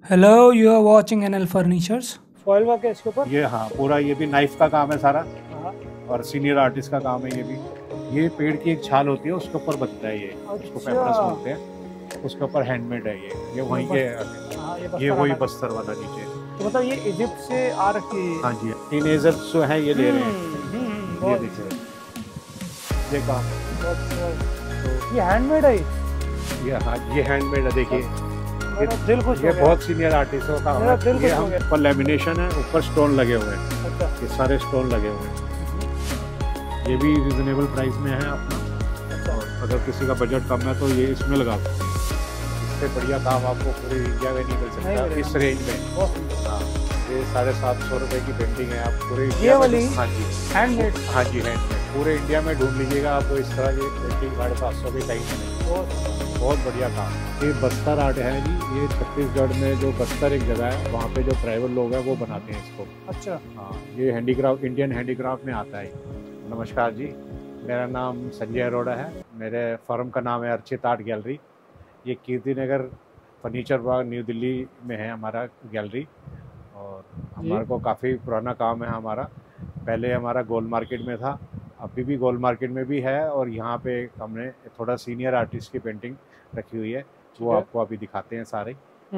Hello, you are watching NL Furnitures. Foil work है इसके ऊपर। ये हाँ पूरा ये भी नाइफ का काम है सारा हाँ। और सीनियर आर्टिस्ट का काम है ये भी। ये पेड़ की एक छाल होती है उसके ऊपर बनता है ये, इसको अच्छा। पेपरस बोलते हैं। उसके ऊपर हैंडमेड है ये वहीं के हाँ, ये वही बस्तर बस्तर वाला नीचे। तो मतलब ये इजिप्ट से आ रखी है। हाँ जी, टीनेजर्स जो है ये ले रहे हैं। ये बहुत देखिए ये काम तो ये हैंडमेड है। ये हाँ ये हैंडमेड है। देखिए मेरा दिल खुश ये हो गया। बहुत सीनियर आर्टिस्टों का मेरा दिल ये खुश हो हम गया। ऊपर लेमिनेशन है, ऊपर स्टोन लगे हुए हैं। अच्छा। ये सारे स्टोन लगे हुए हैं। ये भी रिजनेबल प्राइस में है अपना। और अगर किसी का बजट कम है तो ये इसमें लगा सकते हैं। इससे बढ़िया काम आपको पूरे इंडिया में नहीं मिल सकता इस रेंज में। हाँ ये 750 रुपये की पेंटिंग है। आप पूरे इंडिया वाली? हाँ जी हैंडमेड। हाँ जी हैंडमेड पूरे इंडिया में ढूंढ लीजिएगा आपको इस तरह की पेंटिंग 750 की कहीं नहीं। बहुत बढ़िया काम। ये बस्तर आर्ट है जी। ये छत्तीसगढ़ में जो बस्तर एक जगह है वहाँ पे जो ट्राइबल लोग हैं वो बनाते हैं इसको। अच्छा। हाँ ये हैंडीक्राफ्ट इंडियन हैंडीक्राफ्ट में आता है। नमस्कार जी, मेरा नाम संजय अरोड़ा है। मेरे फर्म का नाम है अर्चित आर्ट गैलरी। ये कीर्ति नगर फर्नीचर बाग न्यू दिल्ली में है हमारा गैलरी। और हमारे को काफ़ी पुराना काम है हमारा। पहले हमारा गोल मार्केट में था, अभी भी गोल मार्केट में भी है। और यहाँ पे हमने थोड़ा सीनियर आर्टिस्ट की पेंटिंग रखी हुई है, वो आपको अभी दिखाते हैं सारे।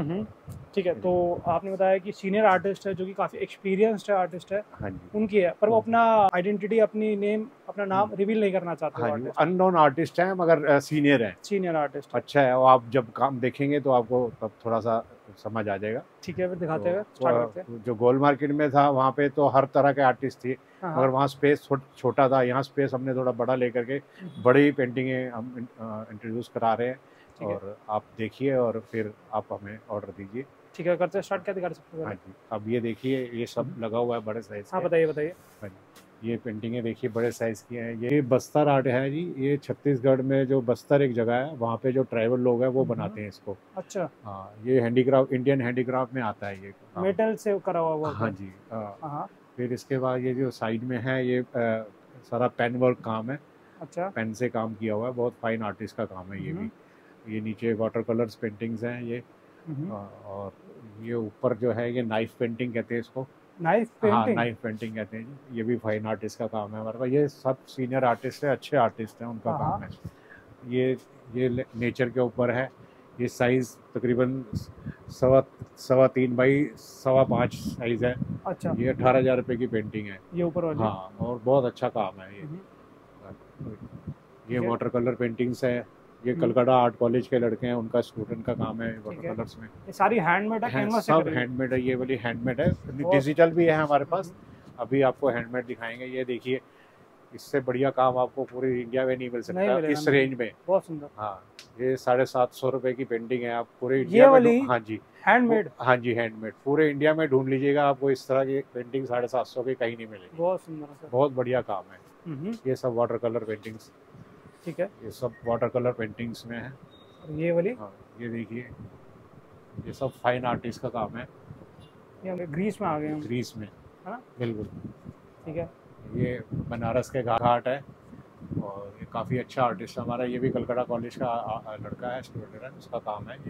ठीक है। तो आपने बताया कि सीनियर आर्टिस्ट है जो कि काफी एक्सपीरियंस्ड आर्टिस्ट है। हाँ जी उनकी है, पर वो अपना आइडेंटिटी, अपनी नेम, अपना नाम रिवील नहीं करना चाहते। हाँ जी अननोन आर्टिस्ट हैं मगर सीनियर हैं। सीनियर आर्टिस्ट अच्छा है, और आप जब काम देखेंगे तो आपको तब थोड़ा सा समझ आ जाएगा। ठीक है, फिर दिखाते हैं, तो, स्टार्ट करते हैं। जो गोल मार्केट में था वहाँ पे तो हर तरह के आर्टिस्ट थे, हाँ, मगर वहाँ स्पेस छोटा था। यहाँ स्पेस हमने थोड़ा बड़ा लेकर के बड़ी पेंटिंगें हम इंट्रोड्यूस करा रहे हैं। और आप देखिए और फिर आप हमें ऑर्डर दीजिए। ठीक है, करते हैं स्टार्ट। क्या दिखा सकते हैं? हाँ जी, अब ये देखिए ये सब लगा हुआ है बड़े साइज। हाँ बताइए बताइए। हाँ जी, ये पेंटिंगें देखिए बड़े साइज की हैं। ये बस्तर आर्ट है जी। ये छत्तीसगढ़ में जो बस्तर एक जगह है वहाँ पे जो ट्राइबल लोग हैं वो बनाते हैं इसको। अच्छा। हाँ ये हैंडीक्राफ्ट इंडियन हैंडीक्राफ्ट में आता है ये। मेटल से करा हुआ। हाँ जी हाँ। फिर इसके बाद ये जो साइड में है ये सारा पेन वर्क काम है। अच्छा। पेन से काम किया हुआ है, बहुत फाइन आर्टिस्ट का काम है ये भी। ये नीचे वाटर कलर्स पेंटिंग्स हैं ये। और ये ऊपर जो है ये नाइफ पेंटिंग कहते हैं इसको। Knife painting? हाँ नाइफ पेंटिंग कहते हैं जी। ये भी फाइन आर्टिस्ट का काम है हमारे पास। ये सब सीनियर आर्टिस्ट है, अच्छे आर्टिस्ट हैं, उनका काम है। ये नेचर के ऊपर है। ये साइज़ तकरीबन 3.25 बाई 5.25 साइज़ है। अच्छा। ये 18,000 रुपये की पेंटिंग है ये ऊपर वाली? हाँ, और बहुत अच्छा काम है ये वाटर कलर पेंटिंग्स है। ये कलकत्ता आर्ट कॉलेज के लड़के हैं, उनका स्टूडेंट का काम है वाटर कलर्स में। ये सारी हैंडमेड है? सब हैंडमेड है। ये वाली हैंडमेड है, डिजिटल भी है हमारे पास। अभी आपको हैंडमेड दिखाएंगे। ये देखिए इससे बढ़िया काम आपको पूरी इंडिया में नहीं मिल सकता इस रेंज में। बहुत सुंदर। हाँ ये 750 रुपये की पेंटिंग है। आप पूरे इंडिया में हाँ जी हैंडमेड। हाँ जी हैंडमेड पूरे इंडिया में ढूंढ लीजिएगा, आपको इस तरह की पेंटिंग 750 की कहीं नहीं मिलेगी। बहुत सुंदर, बहुत बढ़िया काम है। ये सब वाटर कलर पेंटिंग्स। ठीक है, ये सब वाटर कलर पेंटिंग्स में है। ये वाली? हाँ ये देखिए ये सब फाइन आर्टिस्ट का काम है। ये हम ग्रीस में आ गए हैं। ग्रीस में हाँ बिल्कुल। ठीक है। ये बनारस के घाट है और ये काफ़ी अच्छा आर्टिस्ट हमारा। ये भी कलकत्ता कॉलेज का लड़का है, स्टूडेंट है, उसका काम है ये।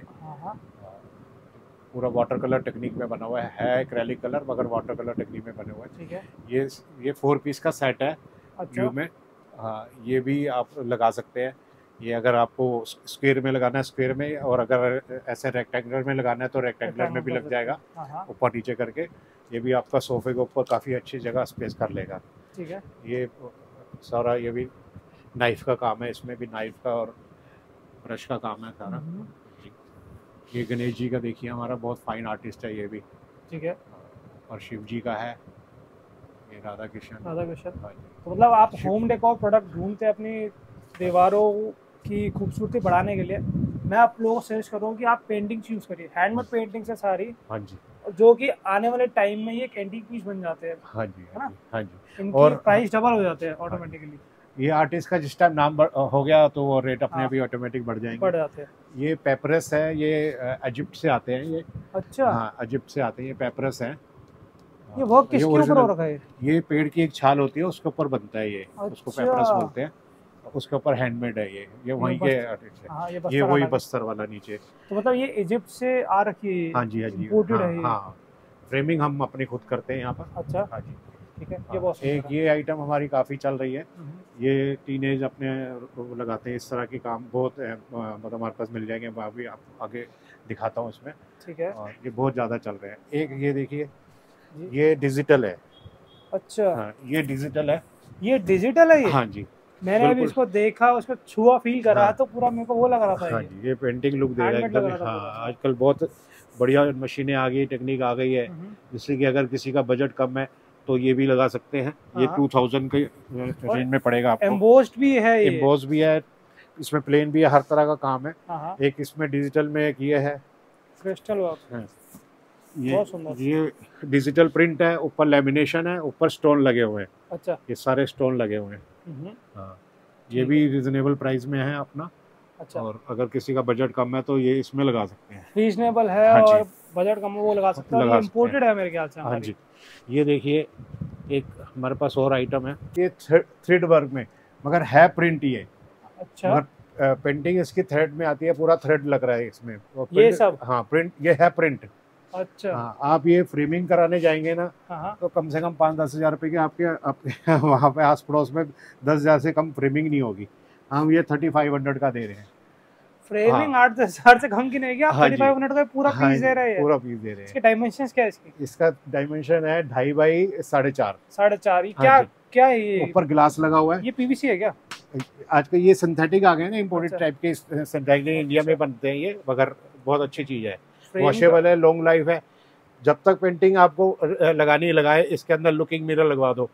पूरा वाटर कलर टेक्निक में बना हुआ है एक्रेलिक कलर मगर वाटर कलर टेक्निक में बने हुआ है। ठीक है। ये 4 पीस का सेट है। अच्छा। व्यू में हाँ ये भी आप लगा सकते हैं। ये अगर आपको स्क्वायर में लगाना है स्क्वायर में, और अगर ऐसे रेक्टेंगुलर में लगाना है तो रेक्टेंगुलर में भी लग जाएगा, ऊपर नीचे करके। ये भी आपका सोफे के ऊपर काफ़ी अच्छी जगह स्पेस कर लेगा। ठीक है। ये सारा ये भी नाइफ का काम है, इसमें भी नाइफ का और ब्रश का काम है सारा। ये गणेश जी का देखिए हमारा बहुत फाइन आर्टिस्ट है ये भी। ठीक है। और शिव जी का है। ये राधा कृष्ण। तो मतलब आप होम डेकोर प्रोडक्ट ढूंढते हैं अपनी दीवारों की खूबसूरती बढ़ाने के लिए। मैं आप लोगों को सजेस्ट करूँ कि आप पेंटिंग्स यूज़ करिए। हैंडमेड पेंटिंग्स है सारी। हाँ जी, जो कि आने वाले टाइम में ये एक एंटीक पीस बन जाते हैं। हाँ जी, है ना? हाँ जी। इनकी और प्राइस डबल हो जाते हैं ऑटोमेटिकली। ये आर्टिस्ट का जिस टाइम नाम हो गया तो वो रेट अपने भी ऑटोमेटिक बढ़ जाएंगे, बढ़ जाते हैं। ये पेपरस है, ये इजिप्ट से आते हैं ये। अच्छा। हाँ इजिप्ट से आते हैं, ये पेपरस है। ये वर्क किसके ऊपर हो रखा है? ये पेड़ की एक छाल होती है उसके ऊपर बनता है ये। उसको पेपरस बोलते हैं। उसके ऊपर हैंडमेड है ये वहीं के आर्टिस्ट है। हाँ, ये ये वही बस्तर बस्तर वाला नीचे। तो मतलब ये इजिप्ट से आ रखी है? हाँ जी, हाँ जी, इंपोर्टेड हाँ, है ये? हाँ। फ्रेमिंग हम अपनी खुद करते हैं यहाँ पर। अच्छा, हाँ जी। ठीक है, ये हाँ, बहुत एक सुंदर है। ये आइटम हमारी काफ़ी चल रही है। हम्म, ये टीनेज अपने वो लगाते हैं, इस तरह के काम बहुत है, मतलब हमारे पास मिल जाएंगे, मैं अभी आप आगे दिखाता हूँ इसमें। ठीक है और ये बहुत ज़्यादा चल रहे हैं। एक ये देखिए, जी। ये डिजिटल है। अच्छा, हाँ, ये डिजिटल है। ये डिजिटल है ये? हाँ जी, मैंने अभी बिल्कुल। इसको देखा, उसको छुआ, फील करा हाँ, तो पूरा मेरे को वो लग रहा था हाँ ये जी, ये पेंटिंग लुक देगा हैंडमेड लग एकदम। रहा था हाँ, पूरा। आजकल बहुत बढ़िया मशीनें आ गई, टेक्निक आ गई है, हम्म, जिससे कि अगर किसी का बजट कम है तो ये भी लगा सकते हैं। ये हाँ। 2000 के और रेंज में पड़ेगा आपको। एम्बोस्ड भी है ये? एम्बोस भी है, इसमें प्लेन भी है, हर तरह का काम है। हाँ हाँ, एक इसमें डिजिटल में एक ये है। क्रिस्टल वर्क, हाँ, बहुत सुंदर। ये डिजिटल प्रिंट है, ऊपर लेमिनेशन है, ऊपर स्टोन लगे हुए हैं। अच्छा, ये सारे स्टोन लगे हुए हैं। हम्म, हाँ, ये ठीक भी रिजनेबल प्राइस में है अपना। अच्छा, और अगर किसी का बजट कम है तो ये इसमें लगा सकते हैं। रीजनेबल है हाँ जी, और बजट कम है, वो लगा सकते हैं। और लगा ये सकते हैं। इम्पोर्टेड है मेरे ख्याल से हाँ हमारी। जी, ये देखिए, एक हमारे पास और आइटम है, ये थ्रेड वर्क में, मगर है प्रिंट ये। अच्छा, मगर पेंटिंग इसकी थ्रेड में आती है, पूरा थ्रेड लग रहा है इसमें। और ये print- सब? हाँ, प्रिंट ये है प्रिंट। अच्छा, हाँ, आप ये फ्रेमिंग कराने जाएंगे ना, हाँ हाँ, तो कम से कम 5-10 हज़ार रुपये की आपके वहाँ पे आस पड़ोस में 10,000 से कम फ्रेमिंग नहीं होगी। हम ये 3500 का दे रहे हैं। फ्रेमिंग 8-10 हज़ार से कम की नहीं है? आप हाँ जी, 3500 का पूरा हाँ पीस दे जी, रहे हैं? पूरा पीस दे रहे इसके हैं। डायमेंशंस क्या है इसकी? इसका डायमेंशन है 2.5 बाई 4.5। 4.5? ये हाँ क्या जी, क्या है ये? ऊपर ग्लास लगा हुआ है। ये पीवीसी है क्या? आजकल ये सिंथेटिक आ गए ना, इम्पोर्टेड अच्छा, टाइप के सिंथेटिक इंडिया में बनते हैं ये, मगर बहुत अच्छी चीज़ है, फ्रेम वॉशेबल है, लॉन्ग लाइफ है। जब तक पेंटिंग आपको लगानी लगाए, इसके अंदर लुकिंग मिरर लगवा दो।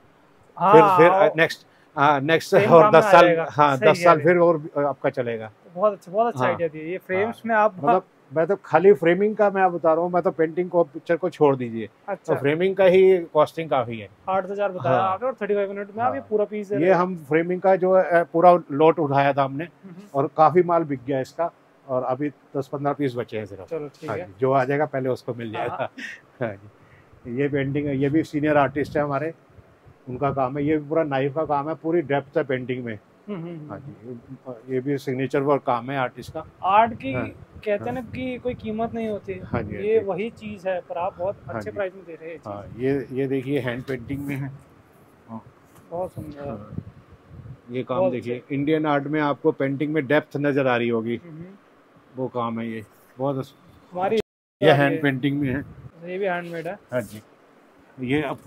फिर नेक्स्ट फ्रेम और काम में 10 आ साल, जाएगा। हाँ, सही 10 कह साल रहे फिर और आपका चलेगा। बहुत अच्छा हाँ, आइडिया दिया ये। हाँ, फ्रेम्स में आप मतलब मैं तो खाली फ्रेमिंग का मैं बता रहा हूँ, मैं तो पेंटिंग को, पिक्चर को छोड़ दीजिए, तो अच्छा फ्रेमिंग का ही कॉस्टिंग काफ़ी है। 8,000 बताया हाँ, आपने और 35 मिनट में आप ये हाँ, पूरा पीस दे रहे ये हैं। हम फ्रेमिंग का जो है पूरा लोट उठाया था हमने, हम्म, और काफ़ी माल बिक गया इसका, और अभी 10-15 पीस बचे हैं सिर्फ। चलो ठीक हाँ है। जी, जो आ जाएगा पहले उसको मिल हाँ, जाएगा। हाँ जी, ये पेंटिंग है, ये भी सीनियर आर्टिस्ट है हमारे, उनका काम है। ये भी पूरा नाइफ का काम है, पूरी डेप्थ है पेंटिंग में। हाँ जी, ये भी सिग्नेचर वर्क काम है आर्टिस्ट का। आर्ट की हाँ, कहते हैं ना कि कोई कीमत नहीं होती। हाँ जी, हाँ ये जी। वही चीज है, पर आप बहुत हाँ अच्छे जी, प्राइस में दे रहे हैं ये हाँ, चीज़। ये देखिए हैंड पेंटिंग में है। बहुत सुंदर। हाँ, ये काम बहुत देखिए, इंडियन आर्ट में आपको पेंटिंग में डेप्थ नज़र आ रही होगी, हम्म, वो काम है ये, बहुत हमारी ये हैंड पेंटिंग में है। ये भी हैंडमेड है। हाँ जी, ये अब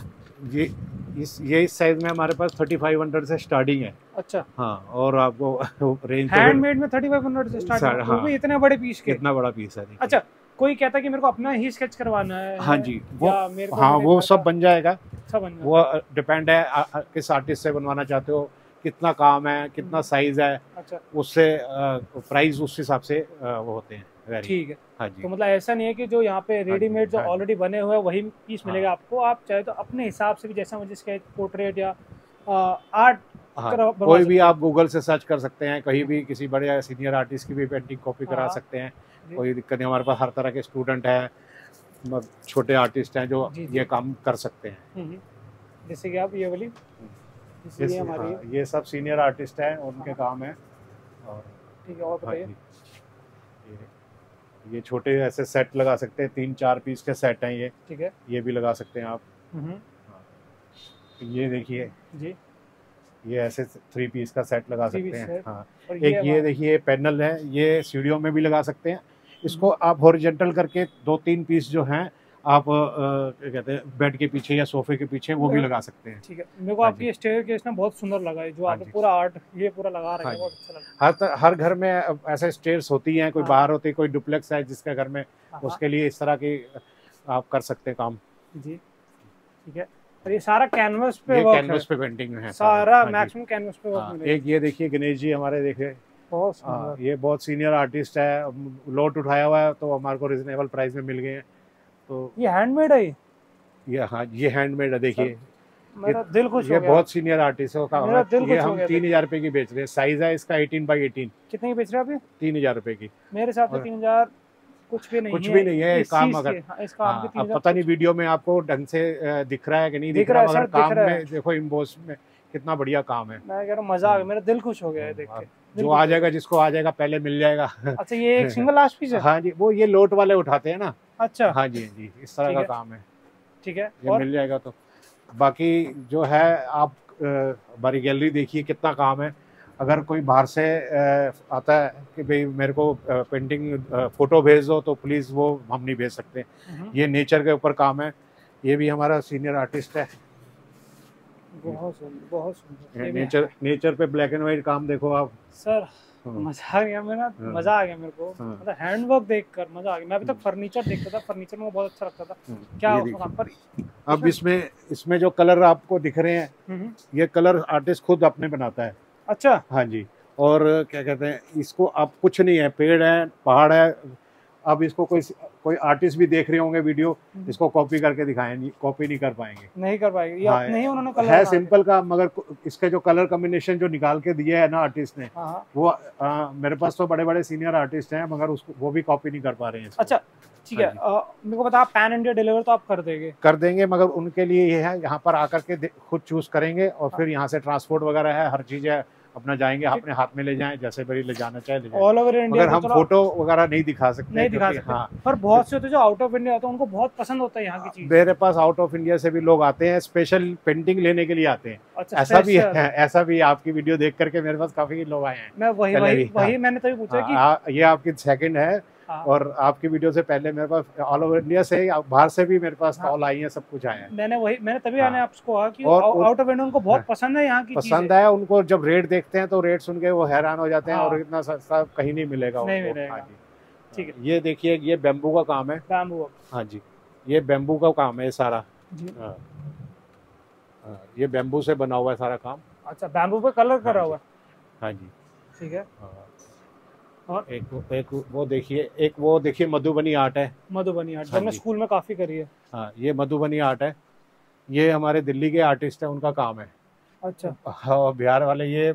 ये इस साइज में हमारे पास 3500 से स्टार्टिंग है। अच्छा, हाँ, और आपको रेंज हैंडमेड में 3500 से स्टार्ट है, वो हाँ, भी इतने बड़े पीस के? कितना बड़ा पीस है देखिए। अच्छा, कोई कहता है कि मेरे को अपना ही स्केच करवाना है? हाँ जी, वो, या मेरे को हाँ, मेरे वो घर सब का बन जाएगा। सब बन वो डिपेंड है किस आर्टिस्ट से बनवाना चाहते हो, कितना काम है, कितना साइज है, अच्छा, उससे प्राइस उस हिसाब से वो होते हैं वैरी। ठीक है। हाँ जी, तो मतलब ऐसा नहीं है कि जो यहाँ पे रेडीमेड जो हाँ जी। ऑलरेडी बने हुए हैं वही पीस हाँ। मिलेगा आपको। आप चाहे तो अपने हिसाब से भी, जैसा मुझे स्केच, पोर्ट्रेट या आर्ट हाँ, बनवा कोई सकते भी हैं। आप गूगल से सर्च कर सकते हैं, कहीं भी किसी बड़े सीनियर आर्टिस्ट की भी पेंटिंग कॉपी करा हाँ, सकते हैं, जी। कोई दिक्कत नहीं। हमारे पास हर तरह के स्टूडेंट हैं, छोटे आर्टिस्ट हैं जो जी, जी। ये काम कर सकते हैं। जैसे कि आप ये वाली, जैसे ये हमारी, हाँ, ये सब सीनियर आर्टिस्ट हैं, उनके हाँ। काम है। और ठीक है, और हाँ बताइए। जी, ये छोटे ऐसे सेट लगा सकते हैं, 3-4 पीस के सेट हैं ये ठीक है। ये भी लगा सकते हैं आप। ये देखिए, जी, ये ऐसे 3 पीस का सेट लगा 3 सकते पीस हैं। सेट। हाँ, और एक ये हमारा- देखिए पैनल है, ये सीढ़ियों में भी लगा सकते हैं। इसको आप हॉरिजॉन्टल करके 2-3 पीस जो हैं आप क्या कहते हैं, बेड के पीछे या सोफे के पीछे वो भी लगा सकते हैं। ठीक है। मेरे को हाँ आपकी स्टेयर केस ना बहुत सुंदर लगा है, जो हाँ आपने जी। पूरा आर्ट ये पूरा लगा रखा हाँ है, जी। बहुत अच्छा लगा। हर घर में ऐसे स्टेयर्स होती हैं, कोई हाँ। बाहर होती है, कोई डुप्लेक्स है जिसके घर में, हाँ, उसके लिए इस तरह की आप कर सकते हैं काम। जी, ठीक है। और ये सारा कैनवस पे ये वर्क कैनवस है, पे पेंटिंग में है सारा हाँ जी। मैक्सिमम कैनवस पे वर्क हाँ, मिलेगा। एक ये देखिए गणेश जी हमारे, देखिए बहुत हाँ, सुंदर। ये बहुत सीनियर आर्टिस्ट है, लोट उठाया हुआ है, तो हमारे को रिजनेबल प्राइस में मिल गए हैं। तो ये हैंडमेड है ये, हाँ, ये हैंडमेड है देखिए। मेरा दिल खुश ये हो गया। बहुत सीनियर आर्टिस्ट है का, मेरा दिल ये खुश हो हम गया। 3000 रुपये की बेच रहे हैं। साइज है इसका 18x18। कितने की बेच रहे हैं आप ये? 3000 रुपये की। मेरे हिसाब से और- 3000 कुछ भी नहीं है। कुछ भी नहीं है इस काम, चीज़ अगर के, हाँ, इस काम के हाँ, अब 3000 पता नहीं वीडियो में आपको ढंग से दिख रहा है कि नहीं दिख दिख रहा, रहा है मगर सर, दिख काम रहा है। में देखो इम्बोस में कितना बढ़िया काम है। मैं कह रहा हूँ मजा आ गया, मेरा दिल खुश हो गया है देख के। जो आ जाएगा, जिसको आ जाएगा पहले मिल जाएगा। अच्छा ये एक सिंगल लास्ट पीस है? हाँ जी, वो ये लोट वाले उठाते हैं ना। अच्छा हाँ जी जी, इस तरह का काम है। ठीक है, ये और मिल जाएगा। तो बाकी जो है आप हमारी गैलरी देखिए, कितना काम है। अगर कोई बाहर से आता है कि भाई मेरे को पेंटिंग फोटो भेज दो, तो प्लीज़ वो हम नहीं भेज सकते। ये नेचर के ऊपर काम है। ये भी हमारा सीनियर आर्टिस्ट है। बहुत सुंदर, बहुत सुंदर। नेचर पे ब्लैक एंड व्हाइट काम देखो आप सर, मजा आ गया मेरा, मजा आ गया मेरे को। मतलब हैंडवर्क देखकर मजा आ गया। मैं अभी तक फर्नीचर देखता था, फर्नीचर में बहुत अच्छा लगता था। क्या पर अब इसमें जो कलर आपको दिख रहे हैं, ये कलर आर्टिस्ट खुद अपने बनाता है। अच्छा। हाँ जी। और क्या कहते हैं इसको, अब कुछ नहीं है, पेड़ है, पहाड़ है। अब इसको कोई आर्टिस्ट भी देख रहे होंगे वीडियो, इसको कॉपी करके दिखाएंगे, कॉपी नहीं कर पाएंगे। नहीं कर पाएंगे, ये हाँ, अपने ही उन्होंने कलर है सिंपल का, मगर इसके जो कलर कॉम्बिनेशन जो निकाल के दिया है ना आर्टिस्ट ने, वो मेरे पास तो बड़े बड़े सीनियर आर्टिस्ट हैं, मगर उसको वो भी कॉपी नहीं कर पा रहे हैं। अच्छा ठीक है। मेरे को बता, पैन इंडिया डिलीवर तो आप कर देंगे? मगर उनके लिए ये है, यहाँ पर आकर के खुद चूज करेंगे, और फिर यहाँ से ट्रांसपोर्ट वगैरह है, हर चीज है, अपना जाएंगे, अपने हाथ में ले जाएं, जैसे बड़ी ले जाना चाहे ले जाएं। All over India. मगर हम फोटो वगैरह नहीं दिखा सकते। नहीं दिखा सकते। हाँ। पर बहुत से होते हैं जो आउट ऑफ इंडिया होते हैं, उनको बहुत पसंद होता है यहाँ की चीज। मेरे पास आउट ऑफ इंडिया से भी लोग आते हैं, स्पेशल पेंटिंग लेने के लिए आते हैं। अच्छा, ऐसा भी है, ऐसा भी। आपकी वीडियो देख करके मेरे पास काफी लोग आए हैं। मैं वही मैंने तभी पूछा कि ये आपकी सेकंड है। और आपकी वीडियो से पहले मेरे पास ऑल ओवर इंडिया से, बाहर से भी मेरे पास कॉल आई है, सब कुछ आया है। मैंने तभी आपको कहा कि आउट ऑफ इंडिया उनको बहुत पसंद है, यहाँ की पसंद है उनको। जब रेट देखते हैं तो रेट सुन के वो हैरान हो जाते हैं, और इतना सस्ता कहीं नहीं मिलेगा। नहीं मिलेगा। ठीक है। ये देखिए, ये बैम्बू का काम है। बैम्बू? हाँ जी, ये बैम्बू का काम है सारा। ये बैम्बू से बना हुआ है सारा काम। अच्छा, बैम्बू पे कलर करा हुआ है? हाँ जी। ठीक है। और एक वो देखिए मधुबनी आर्ट है। मधुबनी आर्ट हमने स्कूल में काफी करी है। हाँ, ये मधुबनी आर्ट है। ये हमारे दिल्ली के आर्टिस्ट है, उनका काम है। अच्छा। हाँ, बिहार वाले। ये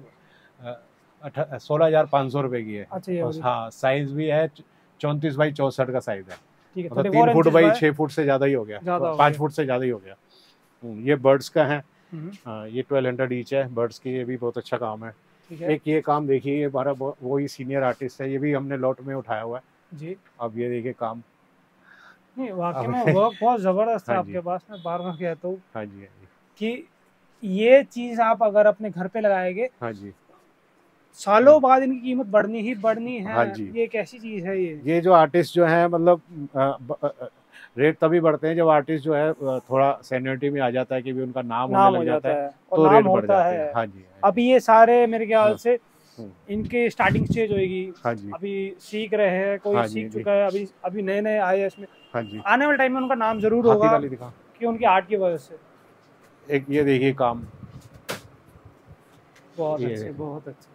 16,500 रुपए की है। अच्छा। हाँ, साइज भी है 34 बाई 64 का साइज है। ठीक है। मतलब 3 फुट बाई 6 फुट से ज्यादा ही हो गया, 5 फुट से ज्यादा ही हो गया। ये बर्ड्स का है। ये 1200 ईच है बर्ड्स की। ये भी बहुत अच्छा काम है। एक ये काम देखिए, ये हमारा वही सीनियर आर्टिस्ट है, ये भी हमने लॉट में उठाया हुआ है जी। अब ये देखिए काम। नहीं, वाकई में वर्क बहुत जबरदस्त है आपके पास। मैं बार बार कहता हूँ हाँ जी कि ये चीज आप अगर अपने घर पे लगाएंगे, हाँ जी, सालों बाद इनकी कीमत बढ़नी ही बढ़नी है। हाँ जी। ये एक ऐसी चीज है। ये जो आर्टिस्ट जो है, मतलब रेट तभी बढ़ते हैं जब आर्टिस्ट जो है थोड़ा सीनियरिटी में आ जाता है, कि भी उनका नाम होने लग जाता है, तो रेट बढ़ जाता है। हाँ जी। अभी ये सारे मेरे ख्याल से इनके स्टार्टिंग स्टेज होगी। हाँ जी। अभी सीख रहे हैं, कोई सीख चुका है, अभी नए नए आए हैं इसमें। हाँ जी। आने वाले टाइम में उनका नाम जरूर होगा कि उनकी आर्ट की वजह से। एक ये देखिए काम, बहुत अच्छे, बहुत अच्छे।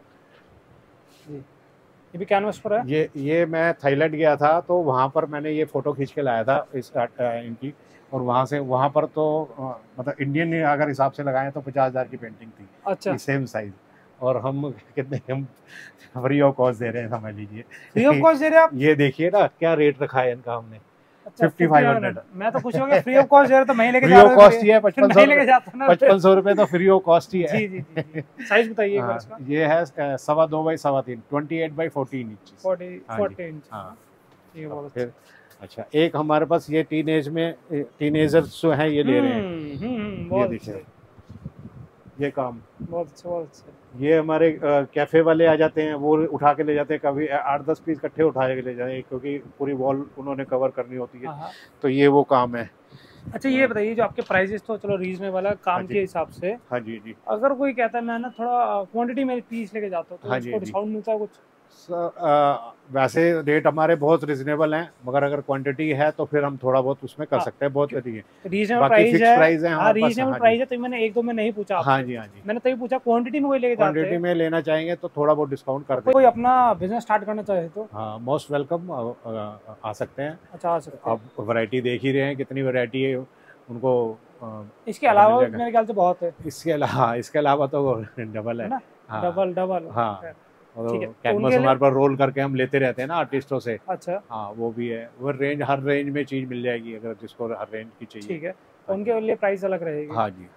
ये भी कैनवस पर है? ये मैं थाईलैंड गया था, तो वहाँ पर मैंने ये फोटो खींच के लाया था इनकी। और वहाँ पर तो मतलब इंडियन अगर हिसाब से लगाएं तो 50,000 की पेंटिंग थी। अच्छा। Same size. और हम फ्री ऑफ कॉस्ट दे रहे हैं, समझ लीजिए। फ्री ऑफ कॉस्ट दे रहे हैं आप? ये देखिए ना क्या रेट रखा है इनका हमने। 5500। मैं तो पूछूंगा फ्री ऑफ कॉस्ट दे रहे तो मैं लेके फ्री ऑफ कॉस्ट ही है। 5500 रुपए तो फ्री ऑफ कॉस्ट ही है। जी। साइज बताइए इसका। ये है 2.25 बाई 3.25, 28 बाई 14 इंच। 14 इंच। हाँ। फिर अच्छा, एक हमारे पास ये टीनेजर्स जो है ये ले रहे हैं। ये देखिए, ये काम बहुत अच्छा। ये हमारे कैफे वाले आ जाते हैं, वो उठा के ले जाते हैं। कभी 8-10 पीस इकट्ठे उठा के ले जाते हैं, क्योंकि पूरी वॉल उन्होंने कवर करनी होती है। तो ये वो काम है। अच्छा, ये बताइए, जो आपके प्राइसेस तो चलो रीजनेबल है काम के हिसाब से। हाँ जी जी। अगर कोई कहता है मैं ना थोड़ा क्वांटिटी में पीस लेके जाता हूँ, तो उसको डिस्काउंट मिलता है कुछ? वैसे रेट हमारे बहुत रिजनेबल हैं, मगर अगर क्वांटिटी है तो फिर हम थोड़ा बहुत उसमें कर सकते हैं। बहुत रीजनेबल प्राइस है। हाँ, रीजनेबल प्राइस है। तो मैंने एक दो में नहीं पूछा। हाँ जी हाँ जी। मैंने तभी पूछा क्वांटिटी में कोई लेके जाते हैं। क्वांटिटी में लेना चाहेंगे तो थोड़ा बहुत डिस्काउंट कर देंगे। कोई अपना बिजनेस स्टार्ट करना चाहे तो हाँ, मोस्ट वेलकम, आ सकते हैं। अच्छा, आ सकते हैं। आप वैरायटी देख ही रहे हैं, कितनी वैरायटी है उनको। इसके अलावा मेरे ख्याल से बहुत है। इसके अलावा तो डबल है ना। डबल। हाँ, कैनवस हमारे पर रोल करके हम लेते रहते हैं ना आर्टिस्टों से। अच्छा। हाँ, वो भी है। वो हर रेंज में चीज मिल जाएगी, अगर जिसको हर रेंज की चाहिए। ठीक है, उनके लिए प्राइस अलग रहेगी। हाँ जी हाँ।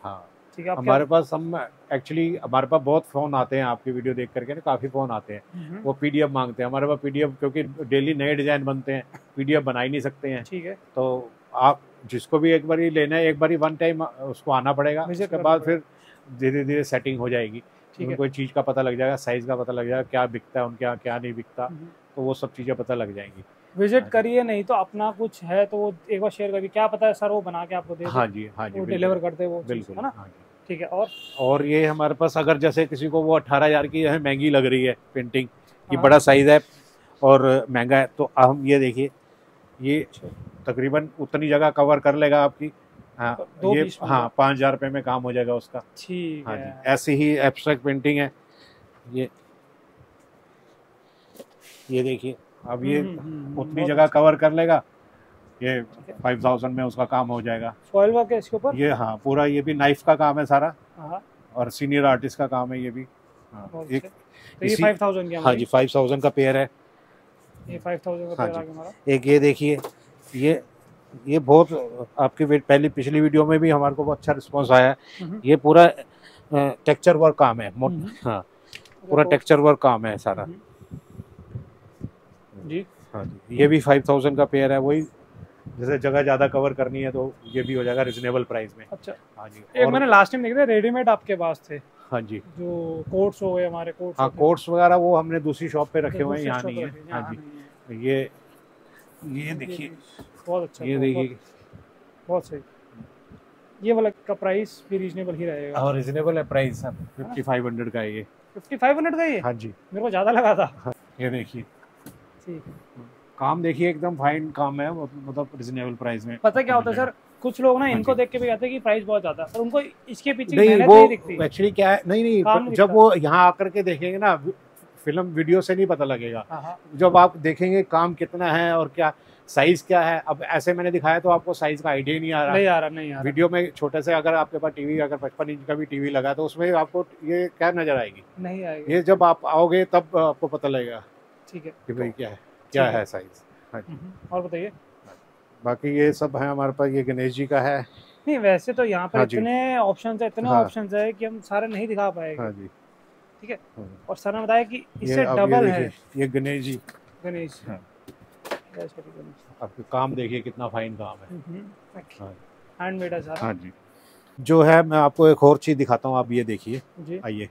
ठीक है, हमारे पास हम एक्चुअली हमारे पास बहुत फ़ोन आते हैं आपकी वीडियो देख करके ना, काफ़ी फ़ोन आते हैं, वो पीडीएफ मांगते हैं। हमारे पास पीडीएफ, क्योंकि डेली नए डिज़ाइन बनते हैं, पीडीएफ बना ही नहीं सकते हैं। ठीक है, तो आप जिसको भी एक बारी लेना है, एक बारी वन टाइम उसको आना पड़ेगा, Visit उसके करना बाद पड़ेगा। फिर धीरे धीरे सेटिंग हो जाएगी। ठीक है। उनको चीज़ का पता लग जाएगा, साइज़ का पता लग जाएगा, क्या बिकता है उनके यहाँ, क्या नहीं बिकता, तो वो सब चीज़ें पता लग जाएंगी। विजिट करिए, नहीं तो अपना कुछ है तो वो एक बार शेयर करिए, क्या पता है सर वो बना के आपको दे दे, हाँ जी, हाँ जी, वो बिल्कुल, डिलीवर करते वो चीज़, बिल्कुल, है ना। हाँ जी। ठीक है, और ये हमारे पास अगर जैसे किसी को वो 18,000 की है, महंगी लग रही है पेंटिंग, ये हाँ। बड़ा साइज़ है और महंगा है, तो हम ये देखिए, ये तकरीबन उतनी जगह कवर कर लेगा आपकी। हाँ, दो ये पीस में हाँ 5,000 रुपये में काम हो जाएगा उसका। ठीक हाँ है। जी, ऐसी ही एब्स्ट्रैक्ट पेंटिंग है ये देखिए, अब ये उतनी बहुत जगह अच्छा। कवर कर लेगा, ये 5,000 में उसका काम हो जाएगा। फॉइल वर्क है इसके ऊपर। ये हाँ पूरा, ये भी नाइफ का काम है सारा, हाँ, और सीनियर आर्टिस्ट का काम है ये भी। हाँ, बहुत एक अच्छा। तो ये 5,000 की हाँ जी 5,000 का पेयर है। ये 5,000 का हाँ पेयर जी। आ गया हमारा। एक ये देखिए, ये बहुत आपकी पहली पिछली वीडियो में भी हमारे को बहुत अच्छा रिस्पांस आया है। ये पूरा टेक्सचर वर्क काम है, हाँ पूरा टेक्सचर वर्क काम है सारा जी। हाँ जी, ये भी 5,000 का पेयर है। वही जैसे जगह ज़्यादा कवर करनी है तो ये भी हो जाएगा रिजनेबल प्राइस में। अच्छा, हाँ जी। एक और मैंने लास्ट टाइम देखे थे रेडीमेड आपके पास थे, हाँ जी, जो कोट्स हो गए हमारे कोट्स। हाँ कोट्स वगैरह वो हमने दूसरी शॉप पे रखे हुए हैं, यहाँ दूसरे नहीं है। शॉप पे हाँ रखे, जी, ये देखिए, बहुत अच्छा, ये देखिए, बहुत सही। ये वाला का प्राइस भी रीजनेबल ही रहेगा। और रिजनेबल है प्राइस, 5,500 का है ये। 5,500 का ये? हाँ जी, मेरे को ज़्यादा लगा था। ये देखिए, ठीक है। काम देखिए एकदम फाइन काम है, मतलब रिजनेबल प्राइस में। पता क्या होता है सर, कुछ लोग ना हाँ इनको जी। देख के भी कहते हैं कि प्राइस बहुत ज्यादा है, पर उनको इसके पीछे की नहीं, मेहनत वो नहीं दिखती। एक्चुअली क्या है, नहीं काम नहीं जब दिखता। वो यहाँ आकर के देखेंगे ना, फिल्म वीडियो से नहीं पता लगेगा। हाँ, जब आप देखेंगे काम कितना है और क्या साइज क्या है। अब ऐसे मैंने दिखाया तो आपको साइज का आइडिया नहीं आ रहा। नहीं आ रहा। वीडियो में छोटे से, अगर आपके पास टीवी अगर 55 इंच का भी टीवी लगा तो उसमें आपको ये क्या नजर आएगी, नहीं आएगा। ये जब आप आओगे तब आपको पता लगेगा ठीक है कि भाई क्या है साइज। हाँ जी, और बताइए। बाकी ये सब है हमारे पास। ये गणेश जी का है। नहीं वैसे तो यहाँ पर हाँ जी। इतने ऑप्शंस है, हाँ। है कि हम सारे नहीं दिखा पाएंगे। हाँ जी, ठीक है। हाँ। और सर ने बताया कि इससे अब डबल ये है। देखिए, ये गणेश जी, गणेश। हाँ। जैसे कि गणेश। आपके काम देखिए कितना फाइन काम है। हाँ। हैंडमेड है सारा। हाँ जी, जो है मैं आपको एक और चीज दिखाता हूँ। आप ये देखिए, जी। आइए,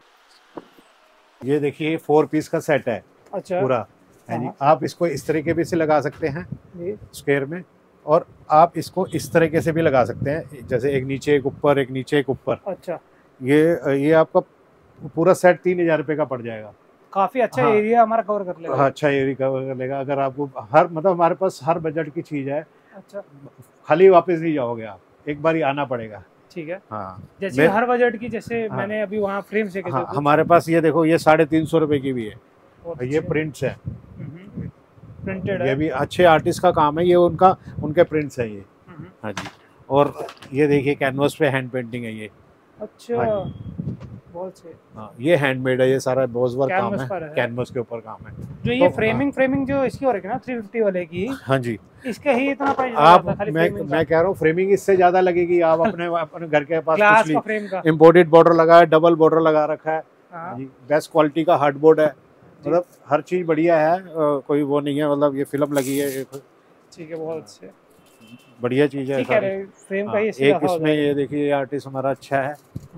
ये देखिए 4 पीस का सेट है अच्छा। पूरा है जी। हाँ। आप इसको इस तरीके भी से लगा सकते हैं जी। स्क्वायर में, और आप इसको इस तरीके से भी लगा सकते हैं, जैसे एक नीचे एक ऊपर, एक नीचे एक ऊपर। अच्छा, ये आपका पूरा सेट 3,000 रुपये का पड़ जाएगा। काफी अच्छा हाँ। एरिया हमारा कवर कर लेगा। हाँ, अच्छा एरिया कवर कर लेगा। अगर आपको हर मतलब हमारे पास हर बजट की चीज़ है, अच्छा, खाली वापस नहीं जाओगे आप, एक बार ही आना पड़ेगा। ठीक है। हाँ, जैसे हर बजट की, जैसे हाँ। मैंने अभी वहाँ फ्रेम से हाँ, हमारे पास ये देखो, ये 350 रुपये की भी है। ये प्रिंट्स है, प्रिंटेड ये है। भी अच्छे आर्टिस्ट का काम है, ये उनके प्रिंट्स है ये। हाँ जी, और ये देखिए कैनवस पे हैंड पेंटिंग है ये। अच्छा, हाँ बहुत सही। हाँ, ये हैंडमेड है, ये सारा बोझ वर्क काम Canvas पर है, है। कैनवस के ऊपर काम है। जो ये तो फ्रेमिंग जो इसकी हो रही है ना 350 वाले की, हाँ जी, इसका ही इतना प्राइस आप खाली मैं कह रहा हूँ फ्रेमिंग इससे ज्यादा लगेगी। आप अपने घर के पास ग्लास कुछ का फ्रेम का। इम्पोर्टेड बॉर्डर लगा है, डबल बॉर्डर लगा रखा है हाँ। जी, बेस्ट क्वालिटी का हार्डबोर्ड है, मतलब हर चीज बढ़िया है। कोई वो नहीं है, मतलब ये फिल्म लगी है, ठीक है, बहुत अच्छे, बढ़िया चीज है ठीक है। फ्रेम का ही हाँ, एक इसमें ये देखिए, ये आर्टिस्ट हमारा अच्छा है।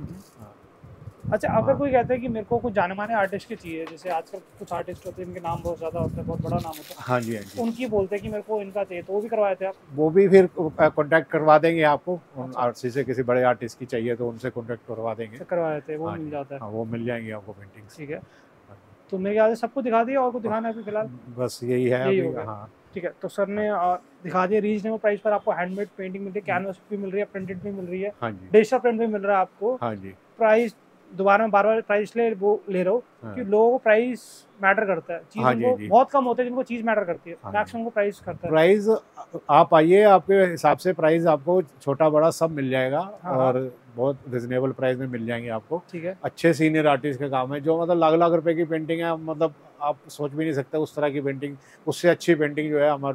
अच्छा, अगर कोई कहता है कि मेरे को कुछ जाने माने आर्टिस्ट की चाहिए, जैसे आजकल कुछ आर्टिस्ट होते हैं इनके नाम बहुत ज्यादा होते हैं, बहुत बड़ा नाम होता है। हाँ जी, हाँ जी, उनकी बोलते हैं कि मेरे को इनका चाहिए, तो वो भी करवाए थे आप? वो भी फिर कांटेक्ट करवा देंगे आपको। आरसी से किसी बड़े आर्टिस्ट की चाहिए तो उनसे कांटेक्ट करवा देंगे। करवाए थे, वो हाँ मिल जी, जाता है। हाँ, वो मिल जाएंगी आपको पेंटिंग्स। ठीक है, तो मेरे ख्याल से सबको दिखा दिया, और कुछ दिखाना है अभी फिलहाल? बस यही है यही अभी। हो गया। हाँ ठीक है, तो सर ने दिखा दिया रीजनेबल प्राइस पर आपको हैंडमेड पेंटिंग मिल रही है, कैनवस भी मिल रही है, प्रिंटेड भी मिल रही है, हाँ जी, डिजिटल प्रिंट भी मिल रहा है आपको। हाँ जी, प्राइस दोबारा मैं बार बार प्राइस ले रहा हूँ कि लोगों को प्राइस मैटर करता है। चीज हाँ जी, उनको जी। बहुत कम होते हैं जिनको चीज मैटर करती है, हाँ मैक्सिमम को प्राइस करता है। प्राइस आप आइए, आपके हिसाब से प्राइस आपको छोटा बड़ा सब मिल जाएगा। हाँ। और बहुत रिजनेबल प्राइस में मिल जाएंगे आपको। ठीक है, अच्छे सीनियर आर्टिस्ट का काम है, जो मतलब लाख लाख रुपए की पेंटिंग है, मतलब आप सोच भी नहीं सकते उस तरह की पेंटिंग। उससे अच्छी पेंटिंग जो है हमारे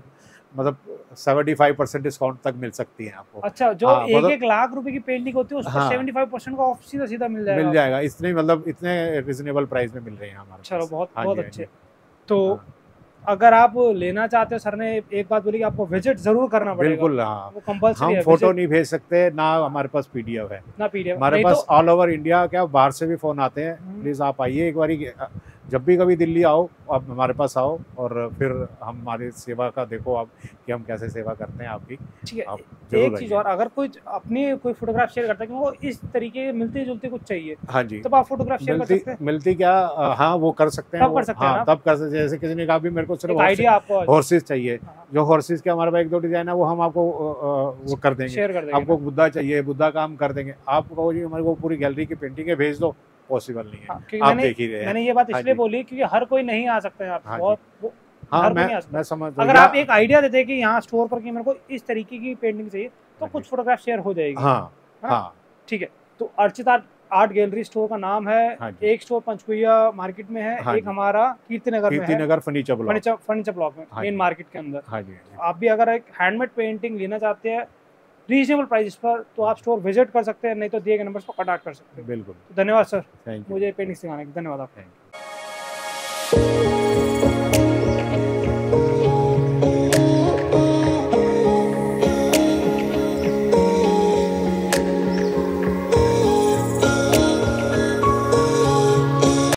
मतलब 75% डिस्काउंट तक मिल सकती है आपको। अच्छा, जो हाँ, एक मतलब एक लाख रुपए की पेंटिंग होती है उस पर हाँ 75% का ऑफ सीधा सीधा मिल जाएगा। मिल जाएगा, इतने मतलब इतने रिजनेबल प्राइस में मिल रहे हैं हमारे चलो पास। बहुत हाँ बहुत जी, हाँ अच्छे। जी। तो हाँ, अगर आप लेना चाहते हो, सर ने एक बात बोली कि आपको विजिट जरूर करना पड़ेगा, बिल्कुल हाँ। वो कंपलसरी हम है फोटो विजिट, नहीं भेज सकते ना, हमारे पास पीडीएफ है। ना पीडीएफ हमारे नहीं पास तो। ऑल ओवर इंडिया, क्या बाहर से भी फ़ोन आते हैं, प्लीज़ आप आइए एक बारी, जब भी कभी दिल्ली आओ आप हमारे पास आओ, और फिर हमारी सेवा का देखो आप कि हम कैसे सेवा करते हैं आपकी। ठीक है, आप एक ज़रूर चीज़ आइए। और, अगर कोई फोटोग्राफ शेयर करता है कि वो इस तरीके के मिलते जुलते कुछ चाहिए, हाँ जी। तब आप फोटोग्राफ शेयर कर मिलती सकते हैं, मिलती क्या हाँ, वो कर सकते हैं तब कर वो, सकते हैं हाँ, ना। तब कर सकते हैं। जैसे किसी ने कहा भी मेरे को सिर्फ एक आइडिया आपको हॉर्सेस चाहिए, हाँ, जो हॉर्सेस के हमारे पास 1-2 डिज़ाइन है वो हम आपको वो कर देंगे। शेयर कर देंगे आपको ना। बुद्धा चाहिए, बुद्धा का हम कर देंगे। आप कहो जी हमारे को पूरी गैलरी की पेंटिंगें भेज दो, पॉसिबल नहीं है। हाँ, क्योंकि आप देख ही रहे हैं। मैंने ये बात हाँ इसलिए जी, बोली क्योंकि हर कोई नहीं आ सकता है, आप हाँ जी। बहुत हाँ, हर कोई नहीं आ सकता। मैं समझ अगर या आप एक आइडिया देते कि यहाँ स्टोर पर कि मेरे को इस तरीके की पेंटिंग चाहिए, तो हाँ कुछ जी। फोटोग्राफ शेयर हो जाएगी, हाँ, है ना। हाँ, ठीक है, तो अर्चित आर्ट गैलरी स्टोर का नाम है। हाँ जी, एक स्टोर पंचकुइया मार्केट में है, हाँ एक जी। हमारा कीर्तिनगर में है, Kirtinagar furniture block. Furniture block में, हाँ मेन जी, मार्केट के अंदर। हाँ जी, हाँ जी। आप भी अगर एक हैंडमेड पेंटिंग लेना चाहते हैं रीजनेबल प्राइस पर, तो आप स्टोर विजिट कर सकते हैं, नहीं तो दिए गए नंबर पर कॉन्टैक्ट कर सकते हैं। बिल्कुल। तो धन्यवाद सर, थैंक यू। मुझे पेंटिंग सिखाने के लिए धन्यवाद आपका। Thank you.